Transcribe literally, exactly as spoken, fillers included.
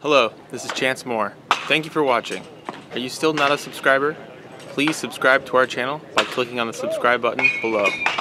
Hello, this is Chance Moore. Thank you for watching. Are you still not a subscriber? Please subscribe to our channel by clicking on the subscribe button below.